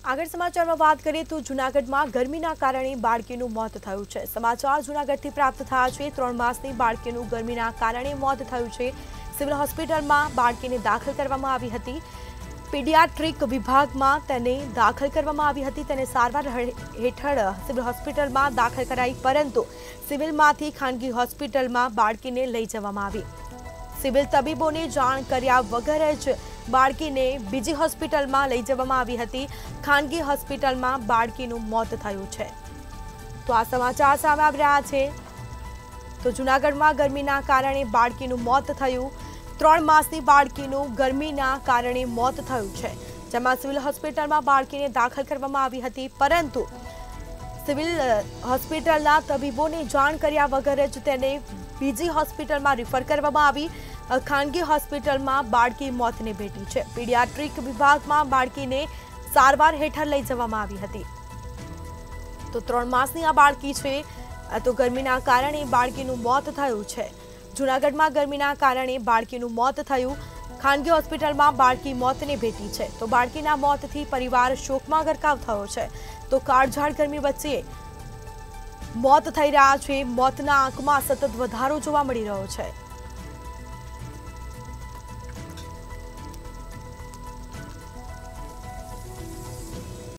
આગળ સમાચારમાં વાત કરીએ તો જૂનાગઢમાં ગરમીના કારણે બાળકીનું મોત થયું છે। સમાચાર જૂનાગઢથી પ્રાપ્ત થયા છે। 3 માસની બાળકીનું ગરમીના કારણે મોત થયું છે। સિવિલ હોસ્પિટલમાં બાળકીને દાખલ કરવામાં આવી હતી। પીડિયાટ્રિક વિભાગમાં તેને દાખલ કરવામાં આવી હતી। તેને સારવાર હેઠળ સિવિલ હોસ્પિટલમાં દાખલ કરાઈ, પરંતુ સિવિલમાંથી ખાનગી હોસ્પિટલમાં બાળકીને લઈ જવામાં આવી। સિવિલ તબીબોને જાણ કર્યા વગર જ બાળકીને બીજી હોસ્પિટલમાં લઈ જવામાં આવી હતી। ખાનગી હોસ્પિટલમાં બાળકીનું મોત થયું છે। તો આ સમાચાર સામે આવી રહ્યા છે। તો જૂનાગઢમાં ગરમીના કારણે બાળકીનું મોત થયું। 3 માસની બાળકીનું ગરમીના કારણે મોત થયું છે, જેમાં સિવિલ હોસ્પિટલમાં બાળકીને દાખલ કરવામાં આવી હતી, પરંતુ સિવિલ હોસ્પિટલના તબીબોને જાણ કર્યા વગર જ તેને બીજી હોસ્પિટલમાં રિફર કરવામાં આવી। ખાનગી હોસ્પિટલમાં બાળકી મોતને ભેટી છે। પીડિયાટ્રિક વિભાગમાં બાળકીને સારવાર હેઠળ લઈ જવામાં આવી હતી। તો 3 માસની આ બાળકી છે। તો ગરમીના કારણે બાળકીનું મોત થયું છે। જૂનાગઢમાં ગરમીના કારણે બાળકીનું મોત થયું। ખાનગી હોસ્પિટલમાં બાળકી મોતને ભેટી છે। તો બાળકીના મોતથી પરિવાર શોકમાં ગરકાવ થયો છે। તો કાળઝાળ ગરમી વચ્ચે મોત થઈ રહ્યા છે। મોતના આંકમાં સતત વધારો જોવા મળી રહ્યો છે।